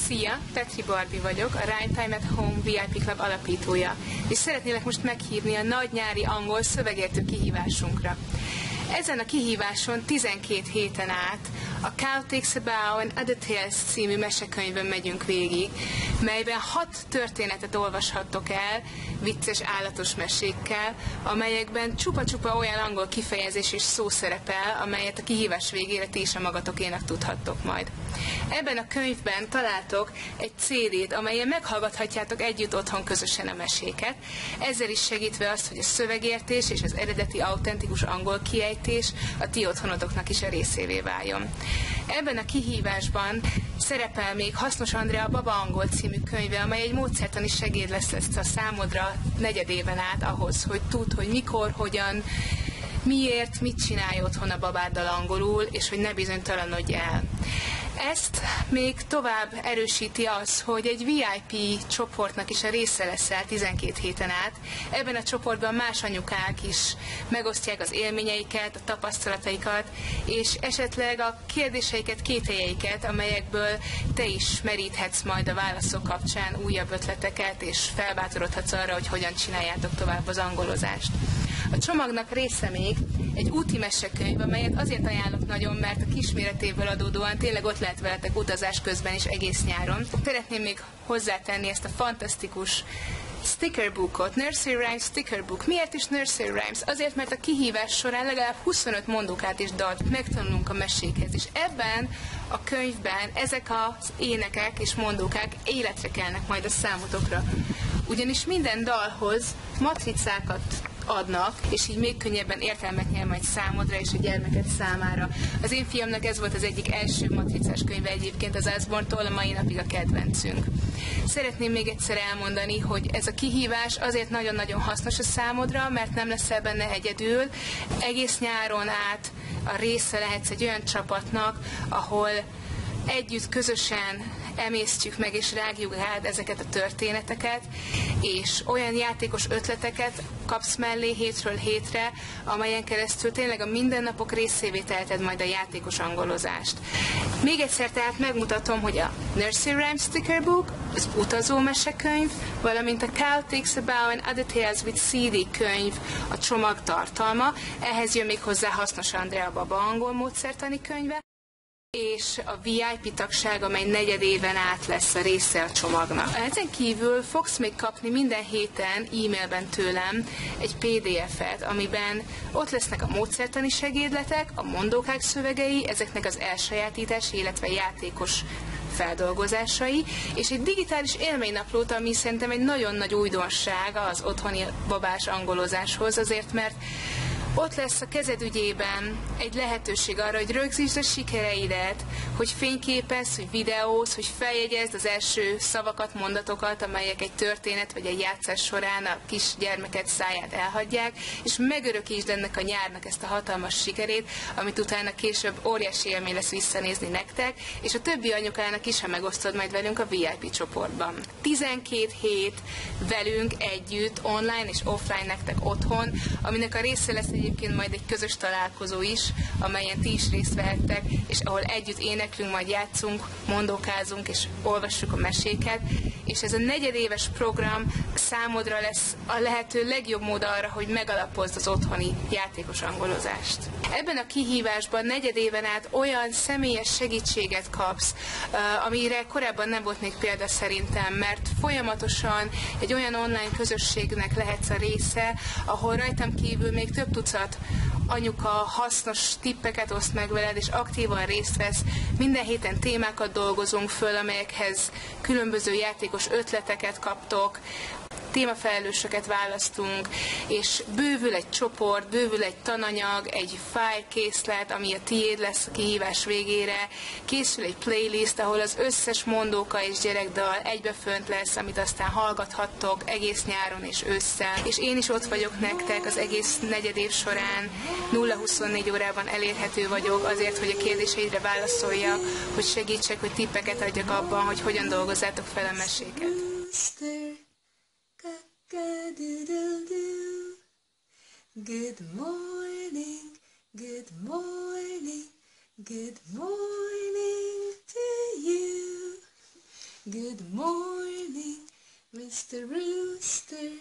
Szia, Petri Barbie vagyok, a Rhyme Time at Home VIP Club alapítója, és szeretnélek most meghívni a nagy nyári angol szövegértő kihívásunkra. Ezen a kihíváson 12 héten át a Cow Takes a Bow and Other Tales című mesekönyvön megyünk végig, melyben 6 történetet olvashattok el vicces állatos mesékkel, amelyekben csupa-csupa olyan angol kifejezés és szó szerepel, amelyet a kihívás végére ti is a magatokénak tudhattok majd. Ebben a könyvben találtok egy CD-t, amelyen meghallgathatjátok együtt otthon közösen a meséket, ezzel is segítve azt, hogy a szövegértés és az eredeti autentikus angol kiejtés a ti otthonotoknak is a részévé váljon. Ebben a kihívásban szerepel még Hasznos Andrea Baba Angol című könyve, amely egy módszertani segéd lesz a számodra negyedéven át ahhoz, hogy tudd, hogy mikor, hogyan, miért, mit csinálj otthon a babáddal angolul, és hogy ne bizonytalanodj el. Ezt még tovább erősíti az, hogy egy VIP csoportnak is a része leszel 12 héten át. Ebben a csoportban más anyukák is megosztják az élményeiket, a tapasztalataikat, és esetleg a kérdéseiket, kételjeiket, amelyekből te is meríthetsz majd a válaszok kapcsán újabb ötleteket, és felbátorodhatsz arra, hogy hogyan csináljátok tovább az angolozást. A csomagnak része még egy úti mesekönyv, amelyet azért ajánlok nagyon, mert a kisméretéből adódóan tényleg ott lehet veletek utazás közben is egész nyáron. Szeretném még hozzátenni ezt a fantasztikus stickerbookot, Nursery Rhymes stickerbook. Miért is Nursery Rhymes? Azért, mert a kihívás során legalább 25 mondókát és dalt megtanulunk a mesékhez, és ebben a könyvben ezek az énekek és mondókák életre kelnek majd a számotokra. Ugyanis minden dalhoz matricákat adnak, és így még könnyebben értelmet nyer majd számodra és a gyermeked számára. Az én fiamnak ez volt az egyik első matricás könyve egyébként az Usborne-tól, a mai napig a kedvencünk. Szeretném még egyszer elmondani, hogy ez a kihívás azért nagyon-nagyon hasznos a számodra, mert nem leszel benne egyedül. Egész nyáron át a része lehetsz egy olyan csapatnak, ahol együtt, közösen emésztjük meg és rágjuk rád ezeket a történeteket, és olyan játékos ötleteket kapsz mellé hétről hétre, amelyen keresztül tényleg a mindennapok részévé teheted majd a játékos angolozást. Még egyszer tehát megmutatom, hogy a Nursery Rhymes Stickerbook, az utazó mesekönyv, valamint a Cow Takes a Bow and Other Tales with CD könyv a csomag tartalma, ehhez jön még hozzá Hasznos Andrea Baba Angol módszertani könyve, és a VIP tagság, amely negyedéven át lesz a része a csomagnak. Ezen kívül fogsz még kapni minden héten e-mailben tőlem egy PDF-et, amiben ott lesznek a módszertani segédletek, a mondókák szövegei, ezeknek az elsajátítási, illetve játékos feldolgozásai, és egy digitális élménynaplót, ami szerintem egy nagyon nagy újdonság az otthoni babás angolozáshoz, azért mert ott lesz a kezed ügyében egy lehetőség arra, hogy rögzítsd a sikereidet, hogy fényképezz, hogy videóz, hogy feljegyezd az első szavakat, mondatokat, amelyek egy történet vagy egy játszás során a kis gyermeket száját elhagyják, és megörökítsd ennek a nyárnak ezt a hatalmas sikerét, amit utána később óriási élmény lesz visszanézni nektek, és a többi anyukának is, ha megosztod majd velünk a VIP csoportban. 12 hét velünk együtt, online és offline nektek otthon, aminek a része lesz egyébként majd egy közös találkozó is, amelyen ti is részt vehettek, és ahol együtt éneklünk, majd játszunk, mondókázunk, és olvassuk a meséket, és ez a negyedéves program számodra lesz a lehető legjobb mód arra, hogy megalapozd az otthoni játékos angolozást. Ebben a kihívásban negyedéven át olyan személyes segítséget kapsz, amire korábban nem volt még példa szerintem, mert folyamatosan egy olyan online közösségnek lehetsz a része, ahol rajtam kívül még több tucat anyuka hasznos tippeket oszt meg veled, és aktívan részt vesz. Minden héten témákat dolgozunk föl, amelyekhez különböző játékos ötleteket kaptok, témafelelősöket választunk, és bővül egy csoport, bővül egy tananyag, egy fájlkészlet, ami a tiéd lesz a kihívás végére, készül egy playlist, ahol az összes mondóka és gyerekdal egybefönt lesz, amit aztán hallgathattok egész nyáron és ősszel. És én is ott vagyok nektek az egész negyedév során, 0-24 órában elérhető vagyok azért, hogy a kérdéseidre válaszoljak, hogy segítsek, hogy tippeket adjak abban, hogy hogyan dolgozzátok fel a meséket. Good morning, good morning, good morning to you. Good morning, Mr. Rooster.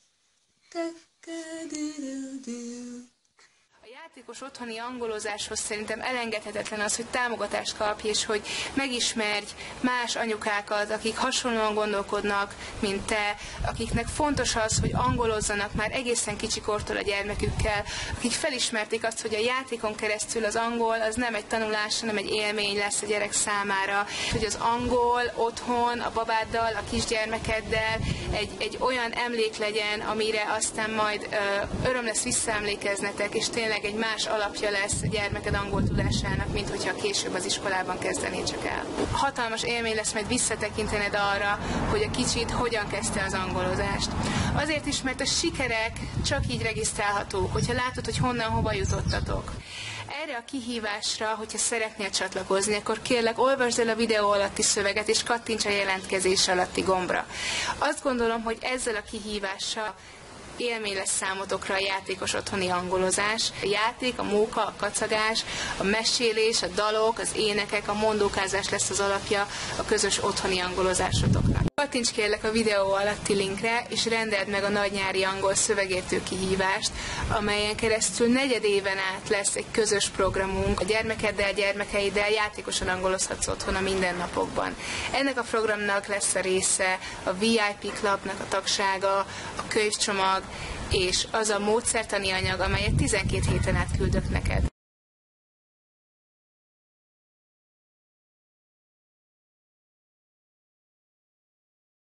Cock-a-doodle-doo. A játékos otthoni angolozáshoz szerintem elengedhetetlen az, hogy támogatást kapj, és hogy megismerj más anyukákat, akik hasonlóan gondolkodnak, mint te, akiknek fontos az, hogy angolozzanak már egészen kicsikortól a gyermekükkel, akik felismerték azt, hogy a játékon keresztül az angol az nem egy tanulás, hanem egy élmény lesz a gyerek számára, hogy az angol otthon, a babáddal, a kisgyermekeddel egy olyan emlék legyen, amire aztán majd öröm lesz visszaemlékeznetek, és tényleg egy más alapja lesz a gyermeked angol tudásának, mint hogyha később az iskolában kezdené csak el. Hatalmas élmény lesz majd visszatekintened arra, hogy a kicsit hogyan kezdte az angolozást. Azért is, mert a sikerek csak így regisztrálhatók, hogyha látod, hogy honnan, hova jutottatok. Erre a kihívásra, hogyha szeretnél csatlakozni, akkor kérlek, olvasd el a videó alatti szöveget, és kattints a jelentkezés alatti gombra. Azt gondolom, hogy ezzel a kihívással élmény lesz számotokra a játékos otthoni angolozás. A játék, a móka, a kacagás, a mesélés, a dalok, az énekek, a mondókázás lesz az alapja a közös otthoni angolozásotoknak. Kattints kérlek a videó alatti linkre, és rendeld meg a nagynyári angol szövegértő kihívást, amelyen keresztül 4 éven át lesz egy közös programunk. A gyermekeddel, gyermekeiddel játékosan angolozhatsz otthon a mindennapokban. Ennek a programnak lesz a része a VIP Clubnak a tagsága, a könyvcsomag, és az a módszertani anyag, amelyet 12 héten át küldök neked.